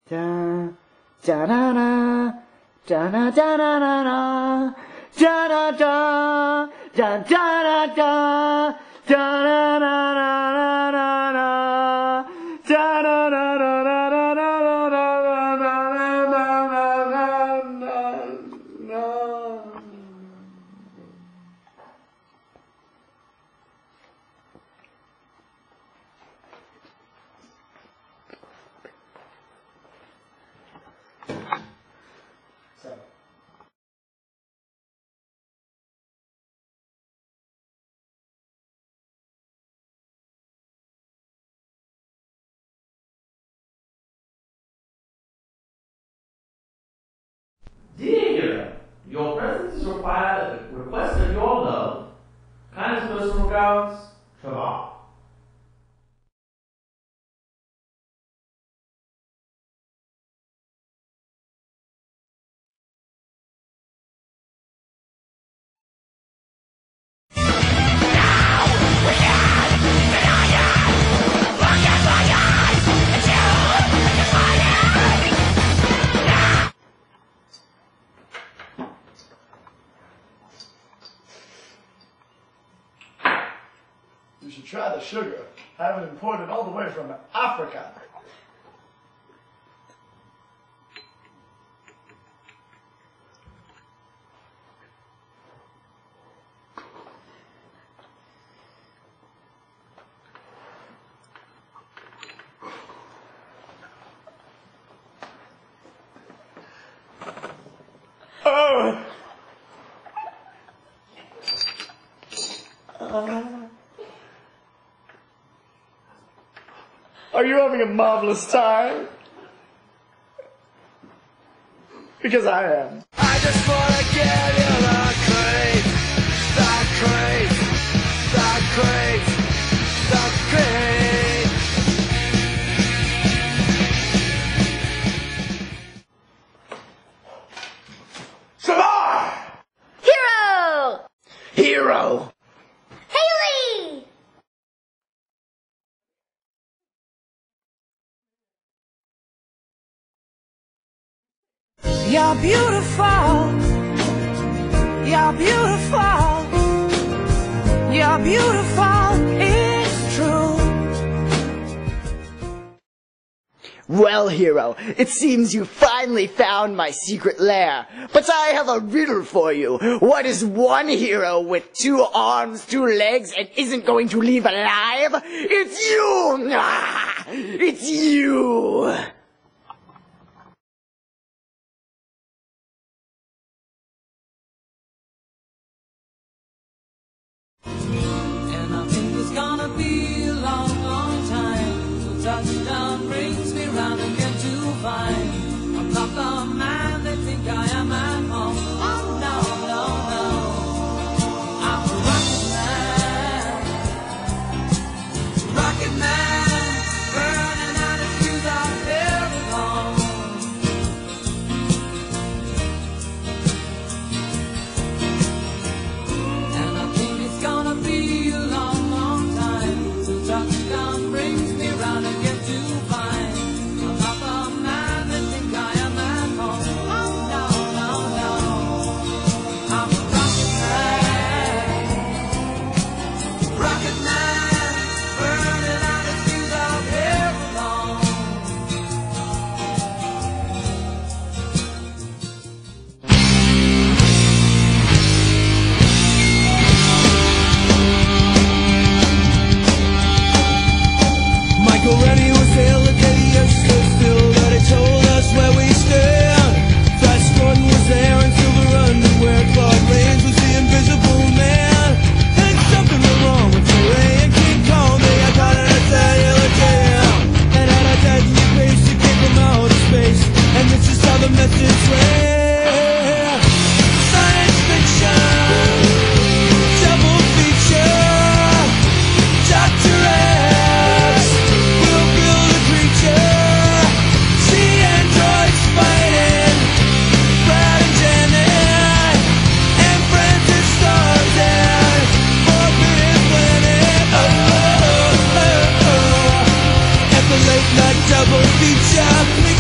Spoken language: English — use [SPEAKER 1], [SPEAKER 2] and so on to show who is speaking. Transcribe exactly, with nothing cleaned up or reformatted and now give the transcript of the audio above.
[SPEAKER 1] Da da da da da da da da da da da da da da da da da da da
[SPEAKER 2] Dear, your presence is required at the request of your love. Kindest personal regards, Trevor.
[SPEAKER 3] You should try the sugar. I have it imported all the way from Africa. Oh! Uh. Are you having a marvelous time? Because I am.
[SPEAKER 4] I just wanna give you the creep, the creep, the creep, the creep.
[SPEAKER 3] Salah!
[SPEAKER 5] Hero!
[SPEAKER 3] Hero!
[SPEAKER 5] Haley!
[SPEAKER 6] You're beautiful, you're beautiful, you're beautiful, it's true.
[SPEAKER 1] Well, hero, it seems you finally found my secret lair. But I have a riddle for you. What is one hero with two arms, two legs, and isn't going to leave alive? It's you! Ah, it's you!
[SPEAKER 6] And I think it's gonna be a long, long time till touchdown brings me round again to find I'm not the man they think I am at home. Oh no, no, no, I'm a rocket man, rocket man, burning out his fuse out here alone. And I think it's gonna be a long, long time till touchdown brings me round again to find I'm not the man they think I am at home. Oh no, no, no, I'm a rocket man, rocket man, burning out his fuse out here alone.
[SPEAKER 4] Michael Rennie was there, look at the youngsters still, but he told us where we stand. Flash Gordon was there in silver underwear, Claude Rains was the invisible man. And something went wrong with Ray and King Kong, they got caught in a cellular jam. And had a deadly pace to keep them out of space, and this is how the message ran. Science fiction, double feature, Doctor X will build a creature. See androids fighting, Brad and Janet, and Francis stars and Forbidden Planet. Oh, oh, oh, oh. And the late night double feature.